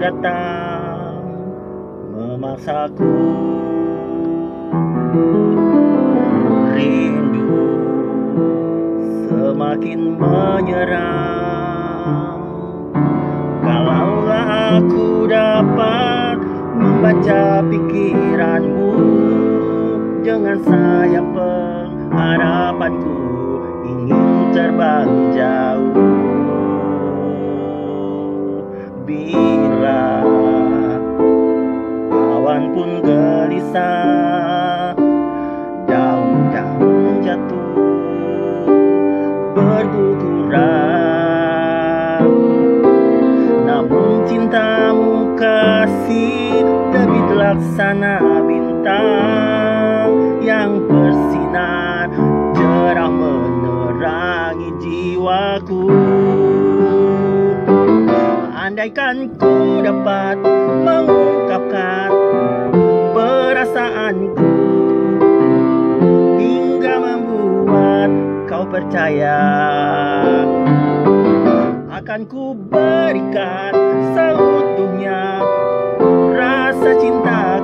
datang memaksaku. Rindu semakin menyerang. Kalaulah aku dapat membaca pikiranmu, dengan sayap pengharapanku ingin terbang jauh. Bila awan pun gelisah, daun-daun jatuh berguguran, namun cintamu kasih terbit laksana bintang yang bersinar cerah menerangi jiwaku. Andaikan ku dapat mengungkapkan perasaanku hingga membuat kau percaya, akan ku berikan seutuhnya rasa cinta